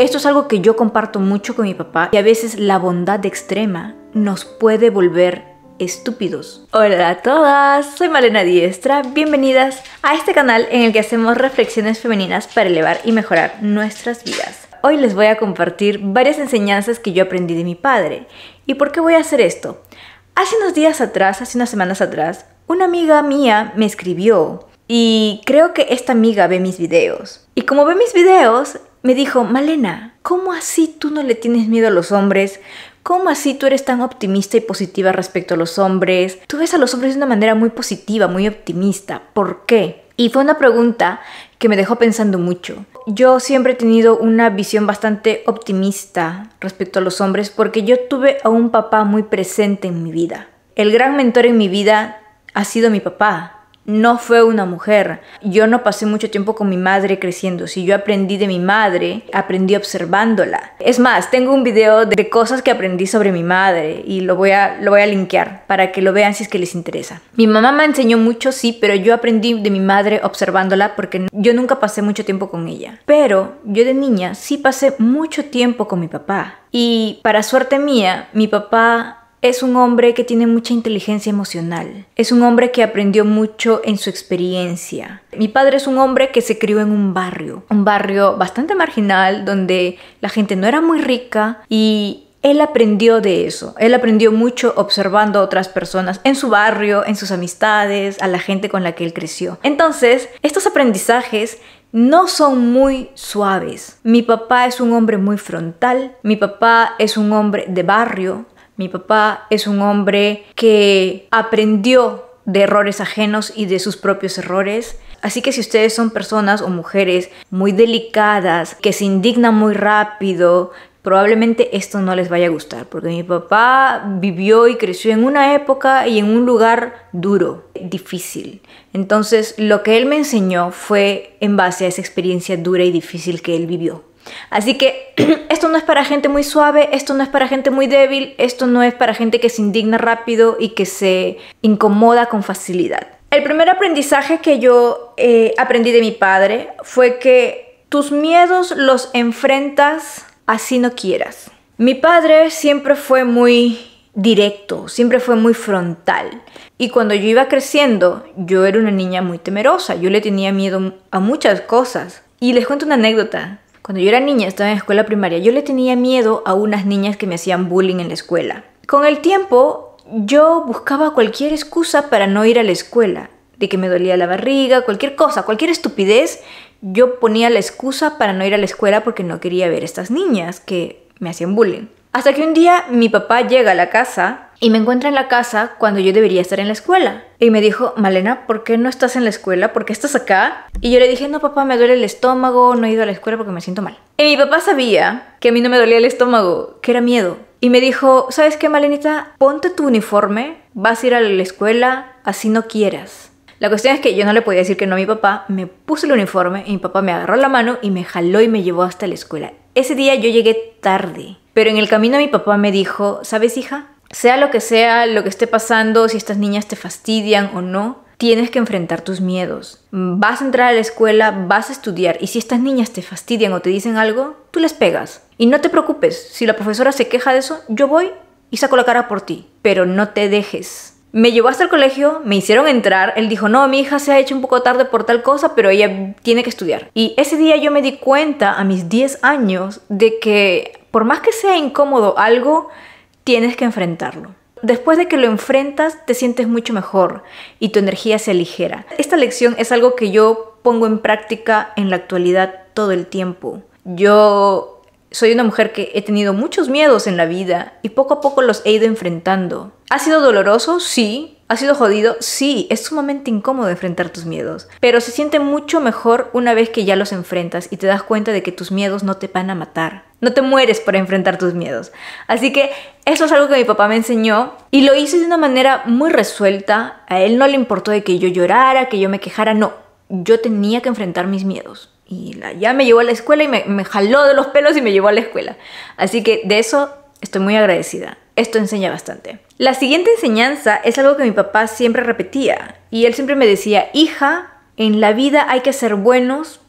Esto es algo que yo comparto mucho con mi papá y a veces la bondad extrema nos puede volver estúpidos. Hola a todas, soy Malena Diestra, bienvenidas a este canal en el que hacemos reflexiones femeninas para elevar y mejorar nuestras vidas. Hoy les voy a compartir varias enseñanzas que yo aprendí de mi padre. ¿Y por qué voy a hacer esto? Hace unos días atrás, hace unas semanas atrás, una amiga mía me escribió y creo que esta amiga ve mis videos. Y como ve mis videos, me dijo: Malena, ¿cómo así tú no le tienes miedo a los hombres? ¿Cómo así tú eres tan optimista y positiva respecto a los hombres? Tú ves a los hombres de una manera muy positiva, muy optimista. ¿Por qué? Y fue una pregunta que me dejó pensando mucho. Yo siempre he tenido una visión bastante optimista respecto a los hombres porque yo tuve a un papá muy presente en mi vida. El gran mentor en mi vida ha sido mi papá. No fue una mujer. Yo no pasé mucho tiempo con mi madre creciendo. Si yo aprendí de mi madre, aprendí observándola. Es más, tengo un video de cosas que aprendí sobre mi madre y lo voy a linkear para que lo vean si es que les interesa. Mi mamá me enseñó mucho, sí, pero yo aprendí de mi madre observándola porque yo nunca pasé mucho tiempo con ella. Pero yo de niña sí pasé mucho tiempo con mi papá. Y para suerte mía, mi papá es un hombre que tiene mucha inteligencia emocional. Es un hombre que aprendió mucho en su experiencia. Mi padre es un hombre que se crió en un barrio bastante marginal, donde la gente no era muy rica y él aprendió de eso. Él aprendió mucho observando a otras personas en su barrio, en sus amistades, a la gente con la que él creció. Entonces, estos aprendizajes no son muy suaves. Mi papá es un hombre muy frontal. Mi papá es un hombre de barrio. Mi papá es un hombre que aprendió de errores ajenos y de sus propios errores. Así que si ustedes son personas o mujeres muy delicadas, que se indignan muy rápido, probablemente esto no les vaya a gustar. Porque mi papá vivió y creció en una época y en un lugar duro, difícil. Entonces lo que él me enseñó fue en base a esa experiencia dura y difícil que él vivió. Así que esto no es para gente muy suave, esto no es para gente muy débil, esto no es para gente que se indigna rápido y que se incomoda con facilidad. El primer aprendizaje que yo aprendí de mi padre fue que tus miedos los enfrentas así no quieras. Mi padre siempre fue muy directo, siempre fue muy frontal. Y cuando yo iba creciendo, yo era una niña muy temerosa, yo le tenía miedo a muchas cosas. Y les cuento una anécdota. Cuando yo era niña, estaba en escuela primaria, yo le tenía miedo a unas niñas que me hacían bullying en la escuela. Con el tiempo, yo buscaba cualquier excusa para no ir a la escuela. De que me dolía la barriga, cualquier cosa, cualquier estupidez, yo ponía la excusa para no ir a la escuela porque no quería ver a estas niñas que me hacían bullying. Hasta que un día mi papá llega a la casa y me encuentra en la casa cuando yo debería estar en la escuela. Y me dijo: Malena, ¿por qué no estás en la escuela? ¿Por qué estás acá? Y yo le dije: no, papá, me duele el estómago, no he ido a la escuela porque me siento mal. Y mi papá sabía que a mí no me dolía el estómago, que era miedo. Y me dijo: ¿sabes qué, Malenita? Ponte tu uniforme, vas a ir a la escuela, así no quieras. La cuestión es que yo no le podía decir que no a mi papá. Me puse el uniforme y mi papá me agarró la mano y me jaló y me llevó hasta la escuela. Ese día yo llegué tarde, pero en el camino mi papá me dijo: ¿sabes, hija? Sea lo que esté pasando, si estas niñas te fastidian o no, tienes que enfrentar tus miedos. Vas a entrar a la escuela, vas a estudiar, y si estas niñas te fastidian o te dicen algo, tú les pegas. Y no te preocupes, si la profesora se queja de eso, yo voy y saco la cara por ti. Pero no te dejes. Me llevó hasta el colegio, me hicieron entrar. Él dijo: no, mi hija se ha hecho un poco tarde por tal cosa, pero ella tiene que estudiar. Y ese día yo me di cuenta, a mis 10 años, de que por más que sea incómodo algo, tienes que enfrentarlo. Después de que lo enfrentas, te sientes mucho mejor y tu energía se aligera. Esta lección es algo que yo pongo en práctica en la actualidad todo el tiempo. Yo soy una mujer que he tenido muchos miedos en la vida y poco a poco los he ido enfrentando. ¿Ha sido doloroso? Sí. ¿Ha sido jodido? Sí. Es sumamente incómodo enfrentar tus miedos, pero se siente mucho mejor una vez que ya los enfrentas y te das cuenta de que tus miedos no te van a matar. No te mueres por enfrentar tus miedos. Así que eso es algo que mi papá me enseñó y lo hice de una manera muy resuelta. A él no le importó de que yo llorara, que yo me quejara. No, yo tenía que enfrentar mis miedos. Y ya me llevó a la escuela y me jaló de los pelos y me llevó a la escuela. Así que de eso estoy muy agradecida. Esto enseña bastante. La siguiente enseñanza es algo que mi papá siempre repetía. Y él siempre me decía: hija, en la vida hay que ser buenos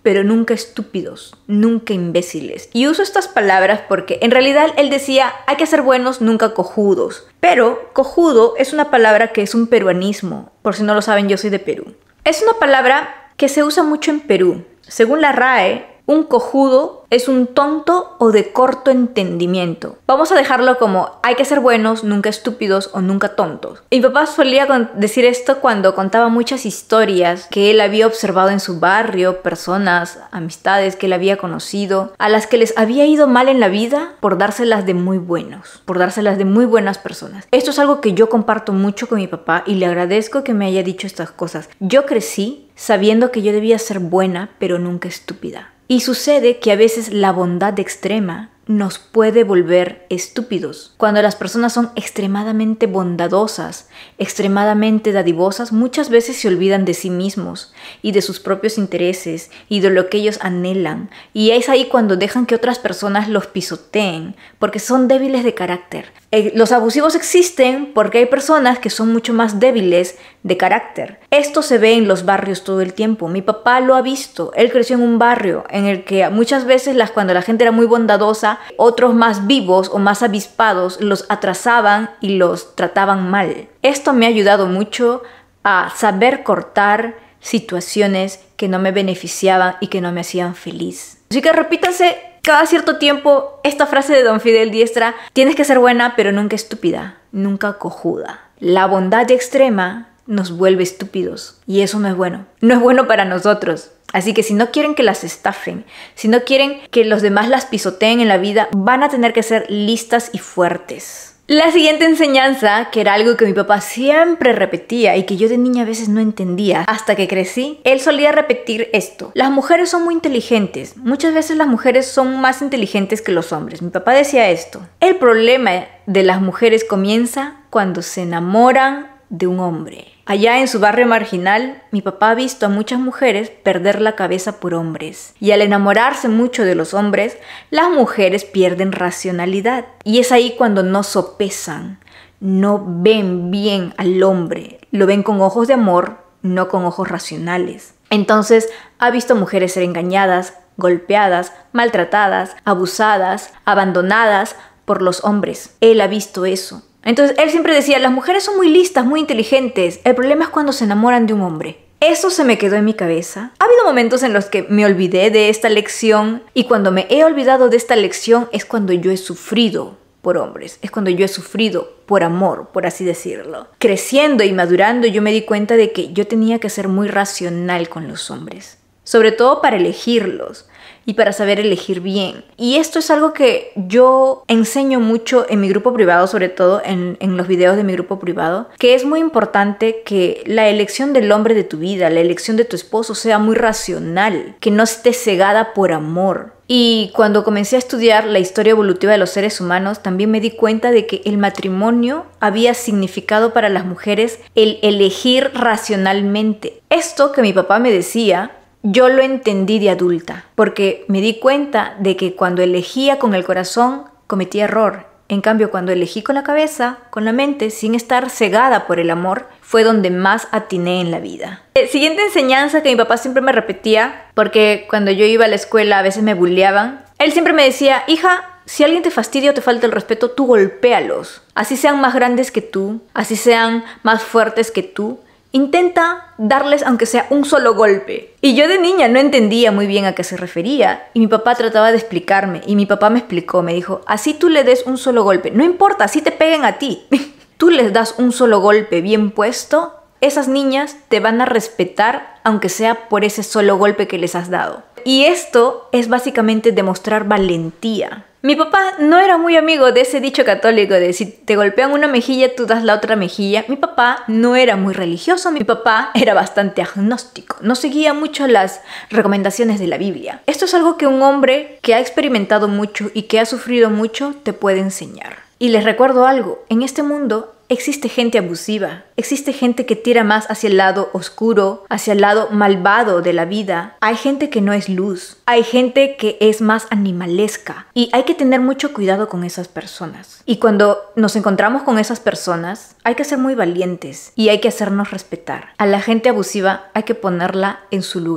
pero nunca estúpidos, nunca imbéciles. Y uso estas palabras porque en realidad él decía, hay que ser buenos, nunca cojudos. Pero cojudo es una palabra que es un peruanismo. Por si no lo saben, yo soy de Perú. Es una palabra que se usa mucho en Perú. Según la RAE, un cojudo es un tonto o de corto entendimiento. Vamos a dejarlo como hay que ser buenos, nunca estúpidos o nunca tontos. Y mi papá solía decir esto cuando contaba muchas historias que él había observado en su barrio, personas, amistades que él había conocido, a las que les había ido mal en la vida por dárselas de muy buenos, por dárselas de muy buenas personas. Esto es algo que yo comparto mucho con mi papá y le agradezco que me haya dicho estas cosas. Yo crecí sabiendo que yo debía ser buena, pero nunca estúpida. Y sucede que a veces la bondad extrema nos puede volver estúpidos. Cuando las personas son extremadamente bondadosas, extremadamente dadivosas, muchas veces se olvidan de sí mismos y de sus propios intereses y de lo que ellos anhelan. Y es ahí cuando dejan que otras personas los pisoteen, porque son débiles de carácter. Los abusivos existen porque hay personas que son mucho más débiles de carácter. Esto se ve en los barrios todo el tiempo. Mi papá lo ha visto. Él creció en un barrio en el que muchas veces cuando la gente era muy bondadosa, otros más vivos o más avispados los atrasaban y los trataban mal. Esto me ha ayudado mucho a saber cortar situaciones que no me beneficiaban y que no me hacían feliz. Así que repítanse cada cierto tiempo esta frase de Don Fidel Diestra: tienes que ser buena, pero nunca estúpida, nunca cojuda. La bondad extrema nos vuelve estúpidos y eso no es bueno. No es bueno para nosotros. Así que si no quieren que las estafen, si no quieren que los demás las pisoteen en la vida, van a tener que ser listas y fuertes. La siguiente enseñanza, que era algo que mi papá siempre repetía y que yo de niña a veces no entendía hasta que crecí, él solía repetir esto: las mujeres son muy inteligentes. Muchas veces las mujeres son más inteligentes que los hombres. Mi papá decía esto: el problema de las mujeres comienza cuando se enamoran de un hombre. Allá en su barrio marginal, mi papá ha visto a muchas mujeres perder la cabeza por hombres. Y al enamorarse mucho de los hombres, las mujeres pierden racionalidad. Y es ahí cuando no sopesan, no ven bien al hombre. Lo ven con ojos de amor, no con ojos racionales. Entonces, ha visto mujeres ser engañadas, golpeadas, maltratadas, abusadas, abandonadas por los hombres. Él ha visto eso. Entonces él siempre decía: las mujeres son muy listas, muy inteligentes. El problema es cuando se enamoran de un hombre. Eso se me quedó en mi cabeza. Ha habido momentos en los que me olvidé de esta lección, y cuando me he olvidado de esta lección es cuando yo he sufrido por hombres. Es cuando yo he sufrido por amor, por así decirlo. Creciendo y madurando, yo me di cuenta de que yo tenía que ser muy racional con los hombres. Sobre todo para elegirlos y para saber elegir bien. Y esto es algo que yo enseño mucho en mi grupo privado, sobre todo en los videos de mi grupo privado, que es muy importante que la elección del hombre de tu vida, la elección de tu esposo sea muy racional, que no esté cegada por amor. Y cuando comencé a estudiar la historia evolutiva de los seres humanos, también me di cuenta de que el matrimonio había significado para las mujeres el elegir racionalmente. Esto que mi papá me decía, yo lo entendí de adulta, porque me di cuenta de que cuando elegía con el corazón cometí error. En cambio, cuando elegí con la cabeza, con la mente, sin estar cegada por el amor, fue donde más atiné en la vida. Siguiente enseñanza que mi papá siempre me repetía, porque cuando yo iba a la escuela a veces me bulleaban. Él siempre me decía: hija, si alguien te fastidia o te falta el respeto, tú golpéalos. Así sean más grandes que tú, así sean más fuertes que tú. Intenta darles aunque sea un solo golpe. Y yo de niña no entendía muy bien a qué se refería. Y mi papá trataba de explicarme. Y mi papá me explicó, me dijo: así tú le des un solo golpe. No importa, así te peguen a ti. Tú les das un solo golpe bien puesto, esas niñas te van a respetar aunque sea por ese solo golpe que les has dado. Y esto es básicamente demostrar valentía. Mi papá no era muy amigo de ese dicho católico de si te golpean una mejilla, tú das la otra mejilla. Mi papá no era muy religioso, mi papá era bastante agnóstico, no seguía mucho las recomendaciones de la Biblia. Esto es algo que un hombre que ha experimentado mucho y que ha sufrido mucho te puede enseñar. Y les recuerdo algo, en este mundo existe gente abusiva, existe gente que tira más hacia el lado oscuro, hacia el lado malvado de la vida. Hay gente que no es luz, hay gente que es más animalesca y hay que tener mucho cuidado con esas personas. Y cuando nos encontramos con esas personas, hay que ser muy valientes y hay que hacernos respetar. A la gente abusiva hay que ponerla en su lugar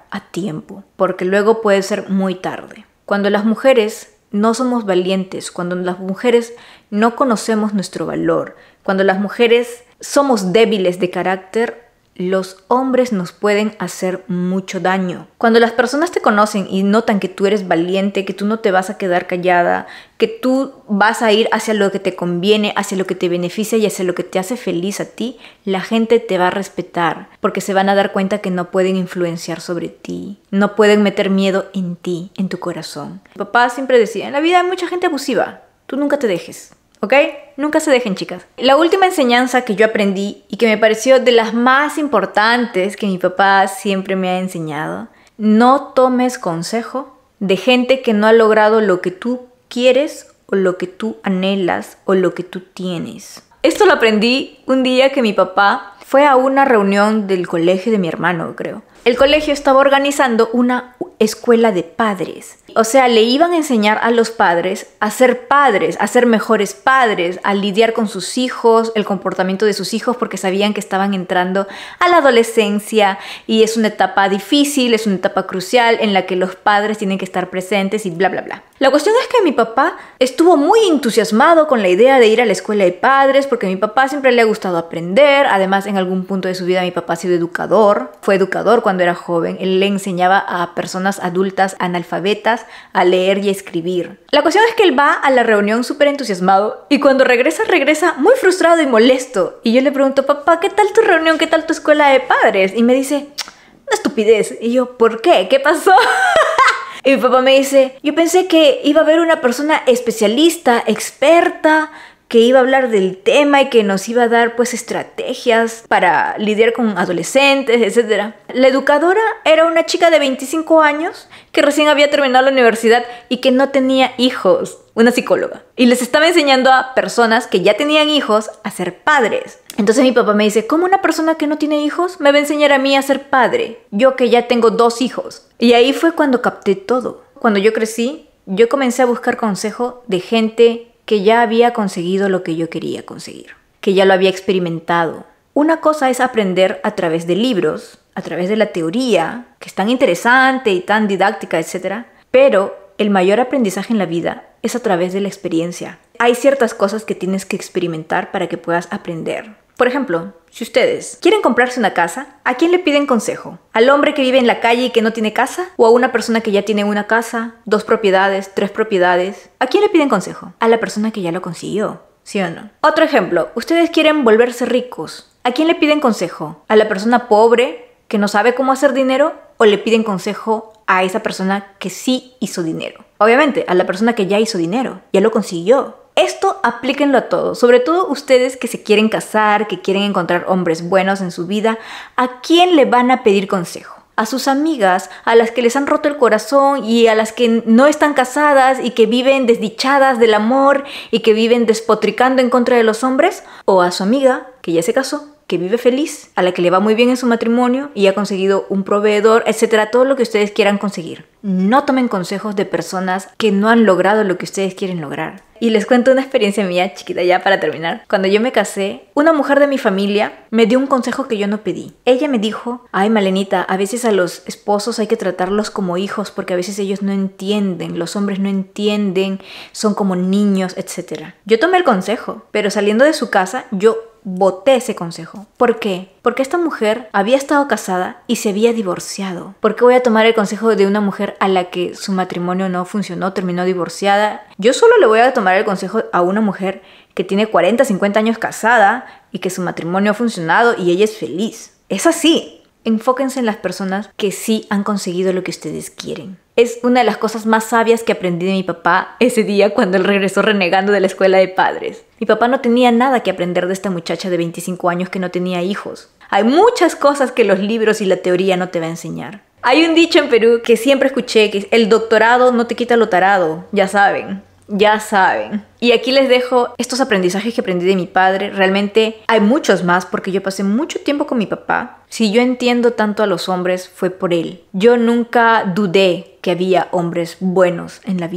a tiempo, porque luego puede ser muy tarde. Cuando las mujeres no somos valientes, cuando las mujeres no conocemos nuestro valor, cuando las mujeres somos débiles de carácter, los hombres nos pueden hacer mucho daño. Cuando las personas te conocen y notan que tú eres valiente, que tú no te vas a quedar callada, que tú vas a ir hacia lo que te conviene, hacia lo que te beneficia y hacia lo que te hace feliz a ti, la gente te va a respetar porque se van a dar cuenta que no pueden influenciar sobre ti, no pueden meter miedo en ti, en tu corazón. Mi papá siempre decía, en la vida hay mucha gente abusiva, tú nunca te dejes. ¿Ok? Nunca se dejen, chicas. La última enseñanza que yo aprendí y que me pareció de las más importantes que mi papá siempre me ha enseñado: no tomes consejo de gente que no ha logrado lo que tú quieres o lo que tú anhelas o lo que tú tienes. Esto lo aprendí un día que mi papá fue a una reunión del colegio de mi hermano, creo. El colegio estaba organizando una escuela de padres. O sea, le iban a enseñar a los padres, a ser mejores padres, a lidiar con sus hijos, el comportamiento de sus hijos, porque sabían que estaban entrando a la adolescencia y es una etapa difícil, es una etapa crucial en la que los padres tienen que estar presentes y bla, bla, bla. La cuestión es que mi papá estuvo muy entusiasmado con la idea de ir a la escuela de padres porque a mi papá siempre le ha gustado aprender. Además, en algún punto de su vida mi papá ha sido educador. Fue educador cuando era joven. Él le enseñaba a personas adultas analfabetas a leer y a escribir. La cuestión es que él va a la reunión súper entusiasmado y cuando regresa muy frustrado y molesto. Y yo le pregunto, papá, ¿qué tal tu reunión? ¿Qué tal tu escuela de padres? Y me dice, una estupidez. Y yo, ¿por qué? ¿Qué pasó? Y mi papá me dice, yo pensé que iba a haber una persona especialista, experta, que iba a hablar del tema y que nos iba a dar pues estrategias para lidiar con adolescentes, etc. La educadora era una chica de 25 años que recién había terminado la universidad y que no tenía hijos, una psicóloga. Y les estaba enseñando a personas que ya tenían hijos a ser padres. Entonces mi papá me dice, ¿cómo una persona que no tiene hijos me va a enseñar a mí a ser padre? Yo que ya tengo 2 hijos. Y ahí fue cuando capté todo. Cuando yo crecí, yo comencé a buscar consejo de gente que ya había conseguido lo que yo quería conseguir, que ya lo había experimentado. Una cosa es aprender a través de libros, a través de la teoría, que es tan interesante y tan didáctica, etc. Pero el mayor aprendizaje en la vida es a través de la experiencia. Hay ciertas cosas que tienes que experimentar para que puedas aprender. Por ejemplo, si ustedes quieren comprarse una casa, ¿a quién le piden consejo? ¿Al hombre que vive en la calle y que no tiene casa? ¿O a una persona que ya tiene una casa, 2 propiedades, 3 propiedades? ¿A quién le piden consejo? A la persona que ya lo consiguió, ¿sí o no? Otro ejemplo, ustedes quieren volverse ricos. ¿A quién le piden consejo? ¿A la persona pobre que no sabe cómo hacer dinero? ¿O le piden consejo a esa persona que sí hizo dinero? Obviamente, a la persona que ya hizo dinero, ya lo consiguió. Esto aplíquenlo a todos, sobre todo ustedes que se quieren casar, que quieren encontrar hombres buenos en su vida. ¿A quién le van a pedir consejo? A sus amigas, a las que les han roto el corazón y a las que no están casadas y que viven desdichadas del amor y que viven despotricando en contra de los hombres, o a su amiga que ya se casó, que vive feliz, a la que le va muy bien en su matrimonio y ha conseguido un proveedor, etcétera, todo lo que ustedes quieran conseguir. No tomen consejos de personas que no han logrado lo que ustedes quieren lograr. Y les cuento una experiencia mía chiquita ya para terminar. Cuando yo me casé, una mujer de mi familia me dio un consejo que yo no pedí. Ella me dijo, ay Malenita, a veces a los esposos hay que tratarlos como hijos porque a veces ellos no entienden, los hombres no entienden, son como niños, etcétera. Yo tomé el consejo, pero saliendo de su casa yo boté ese consejo. ¿Por qué? Porque esta mujer había estado casada y se había divorciado. ¿Por qué voy a tomar el consejo de una mujer a la que su matrimonio no funcionó, terminó divorciada? Yo solo le voy a tomar el consejo a una mujer que tiene 40, 50 años casada y que su matrimonio ha funcionado y ella es feliz. Es así. Enfóquense en las personas que sí han conseguido lo que ustedes quieren. Es una de las cosas más sabias que aprendí de mi papá ese día cuando él regresó renegando de la escuela de padres. Mi papá no tenía nada que aprender de esta muchacha de 25 años que no tenía hijos. Hay muchas cosas que los libros y la teoría no te va a enseñar. Hay un dicho en Perú que siempre escuché, que es, el doctorado no te quita lo tarado, ya saben. Ya saben. Y aquí les dejo estos aprendizajes que aprendí de mi padre. Realmente hay muchos más porque yo pasé mucho tiempo con mi papá. Si yo entiendo tanto a los hombres fue por él. Yo nunca dudé que había hombres buenos en la vida.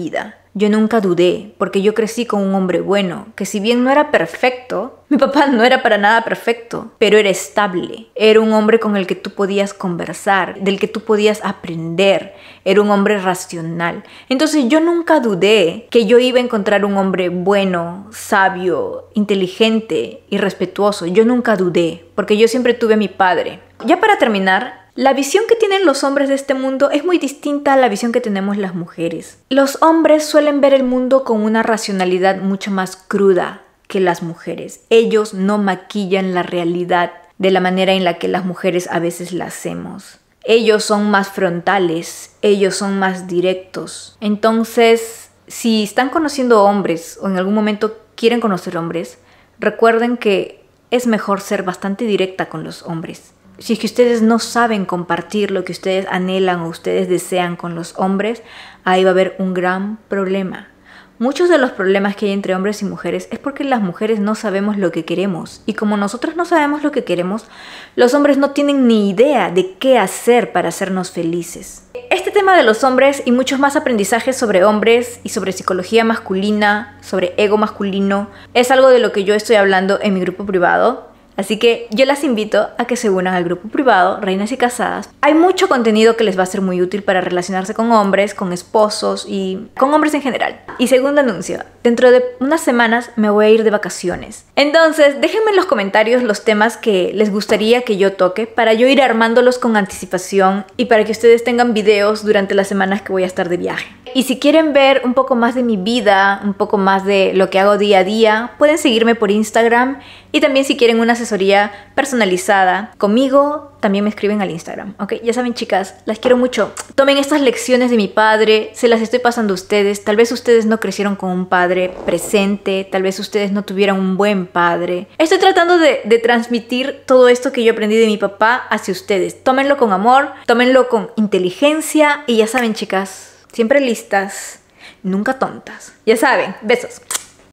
yo nunca dudé, porque yo crecí con un hombre bueno, que si bien no era perfecto, mi papá no era para nada perfecto, pero era estable. Era un hombre con el que tú podías conversar, del que tú podías aprender. Era un hombre racional. Entonces yo nunca dudé que yo iba a encontrar un hombre bueno, sabio, inteligente y respetuoso. Yo nunca dudé, porque yo siempre tuve a mi padre. Ya para terminar, la visión que tienen los hombres de este mundo es muy distinta a la visión que tenemos las mujeres. Los hombres suelen ver el mundo con una racionalidad mucho más cruda que las mujeres. Ellos no maquillan la realidad de la manera en la que las mujeres a veces la hacemos. Ellos son más frontales, ellos son más directos. Entonces, si están conociendo hombres o en algún momento quieren conocer hombres, recuerden que es mejor ser bastante directa con los hombres. Si es que ustedes no saben compartir lo que ustedes anhelan o ustedes desean con los hombres, ahí va a haber un gran problema. Muchos de los problemas que hay entre hombres y mujeres es porque las mujeres no sabemos lo que queremos. Y como nosotros no sabemos lo que queremos, los hombres no tienen ni idea de qué hacer para hacernos felices. Este tema de los hombres y muchos más aprendizajes sobre hombres y sobre psicología masculina, sobre ego masculino, es algo de lo que yo estoy hablando en mi grupo privado. Así que yo las invito a que se unan al grupo privado Reinas y Casadas. Hay mucho contenido que les va a ser muy útil para relacionarse con hombres, con esposos y con hombres en general. Y segundo anuncio, dentro de unas semanas me voy a ir de vacaciones. Entonces déjenme en los comentarios los temas que les gustaría que yo toque para yo ir armándolos con anticipación y para que ustedes tengan videos durante las semanas que voy a estar de viaje. Y si quieren ver un poco más de mi vida, un poco más de lo que hago día a día, pueden seguirme por Instagram. Y también si quieren una asesoría personalizada conmigo, también me escriben al Instagram, ¿ok? Ya saben, chicas, las quiero mucho. Tomen estas lecciones de mi padre, se las estoy pasando a ustedes. Tal vez ustedes no crecieron con un padre presente, tal vez ustedes no tuvieran un buen padre. Estoy tratando de transmitir todo esto que yo aprendí de mi papá hacia ustedes. Tómenlo con amor, tómenlo con inteligencia y ya saben, chicas, siempre listas, nunca tontas. Ya saben, besos.